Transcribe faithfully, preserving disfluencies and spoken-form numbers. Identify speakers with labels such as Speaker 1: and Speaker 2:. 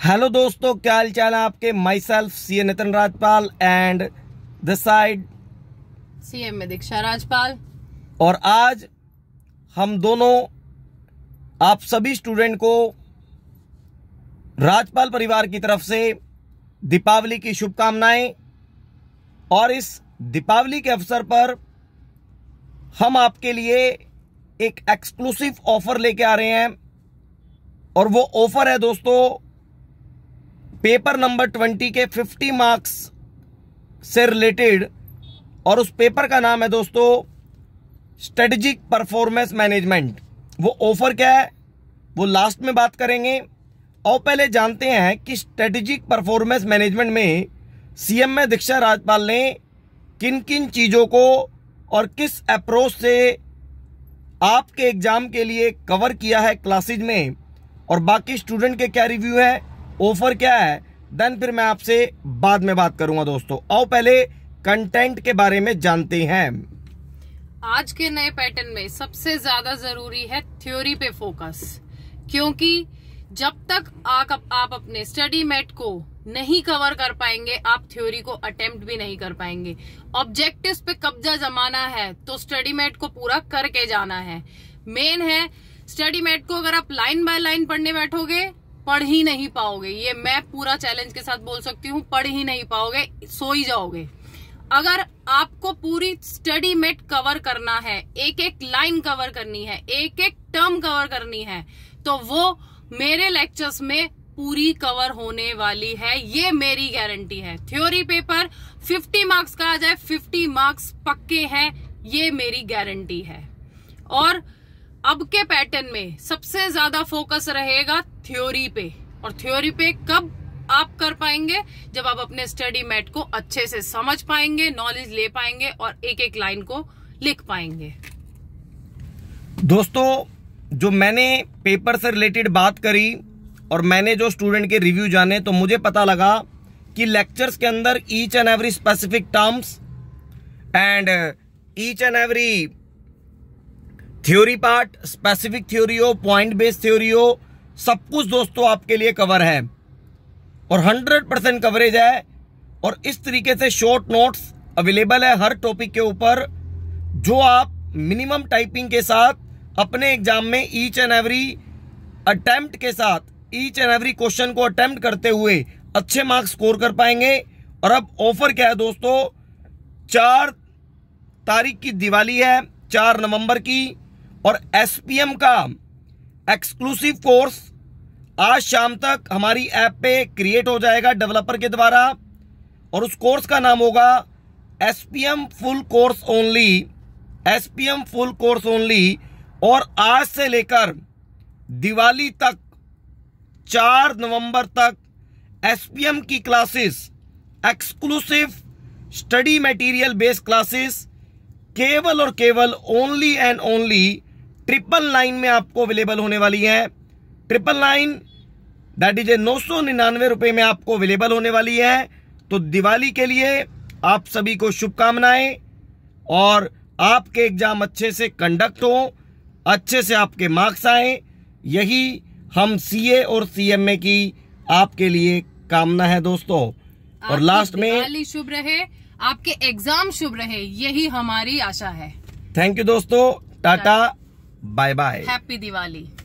Speaker 1: Hello दोस्तों, क्या हाल चाल है आपके। Myself C A Nitin Rajpal and this side
Speaker 2: C M में दीक्षा राजपाल।
Speaker 1: और आज हम दोनों आप सभी स्टूडेंट को राजपाल परिवार की तरफ से दीपावली की शुभकामनाएं। और इस दीपावली के अवसर पर हम आपके लिए एक एक्सक्लूसिव ऑफर लेके आ रहे हैं और वो ऑफर है दोस्तों पेपर नंबर ट्वेंटी के फिफ्टी मार्क्स से रिलेटेड। और उस पेपर का नाम है दोस्तों स्ट्रेटेजिक परफॉर्मेंस मैनेजमेंट। वो ऑफर क्या है वो लास्ट में बात करेंगे। और पहले जानते हैं कि स्ट्रेटेजिक परफॉर्मेंस मैनेजमेंट में सीएम में दीक्षा राजपाल ने किन किन चीज़ों को और किस अप्रोच से आपके एग्जाम के लिए कवर किया है क्लासेज में, और बाकी स्टूडेंट के क्या रिव्यू है, ऑफर क्या है, देन फिर मैं आपसे बाद में बात करूंगा दोस्तों। आओ पहले कंटेंट के बारे में जानते हैं।
Speaker 2: आज के नए पैटर्न में सबसे ज्यादा जरूरी है थ्योरी पे फोकस, क्योंकि जब तक आप, आप अपने स्टडी मेट को नहीं कवर कर पाएंगे आप थ्योरी को अटेम्प्ट भी नहीं कर पाएंगे। ऑब्जेक्टिव्स पे कब्जा जमाना है तो स्टडी मेट को पूरा करके जाना है। मेन है स्टडी मेट को अगर आप लाइन बाय लाइन पढ़ने बैठोगे पढ़ ही नहीं पाओगे। ये मैं पूरा चैलेंज के साथ बोल सकती हूँ, पढ़ ही नहीं पाओगे, सो ही जाओगे। अगर आपको पूरी स्टडी मेट कवर करना है, एक एक लाइन कवर करनी है, एक एक टर्म कवर करनी है, तो वो मेरे लेक्चर्स में पूरी कवर होने वाली है। ये मेरी गारंटी है। थ्योरी पेपर फिफ्टी मार्क्स का आ जाए, फिफ्टी मार्क्स पक्के हैं, ये मेरी गारंटी है। और अब के पैटर्न में सबसे ज्यादा फोकस रहेगा थ्योरी पे। और थ्योरी पे कब आप कर पाएंगे? जब आप अपने स्टडी मैट को अच्छे से समझ पाएंगे, नॉलेज ले पाएंगे और एक एक लाइन को लिख पाएंगे।
Speaker 1: दोस्तों, जो मैंने पेपर से रिलेटेड बात करी और मैंने जो स्टूडेंट के रिव्यू जाने, तो मुझे पता लगा कि लेक्चर्स के अंदर each and every specific terms and each and every theory part, specific theory हो, पॉइंट बेस्ड थ्योरी हो, सब कुछ दोस्तों आपके लिए कवर है और हंड्रेड परसेंट कवरेज है। और इस तरीके से शॉर्ट नोट्स अवेलेबल है हर टॉपिक के ऊपर, जो आप मिनिमम टाइपिंग के साथ अपने एग्जाम में ईच एंड एवरी अटेम्प्ट के साथ, ईच एंड एवरी क्वेश्चन को अटेम्प्ट करते हुए अच्छे मार्क्स स्कोर कर पाएंगे। और अब ऑफर क्या है दोस्तों, चार तारीख की दिवाली है, चार नवंबर की, और एसपीएम का एक्सक्लूसिव कोर्स आज शाम तक हमारी ऐप पे क्रिएट हो जाएगा डेवलपर के द्वारा। और उस कोर्स का नाम होगा SPM full course only, SPM full course only. और आज से लेकर दिवाली तक, चार नवंबर तक एसपीएम की classes, exclusive study material based classes केवल और केवल only and only triple nine में आपको अवेलेबल होने वाली है। Triple nine that is a नौ सौ निन्यानवे रुपए में आपको अवेलेबल होने वाली है। तो दिवाली के लिए आप सभी को शुभकामनाएं और आपके एग्जाम अच्छे से कंडक्ट हो, अच्छे से आपके मार्क्स आए, यही हम सीए और सीएमए की आपके लिए कामना है दोस्तों। और लास्ट में
Speaker 2: दिवाली शुभ रहे, आपके एग्जाम शुभ रहे, यही हमारी आशा है।
Speaker 1: थैंक यू दोस्तों, tata, bye bye,
Speaker 2: happy Diwali.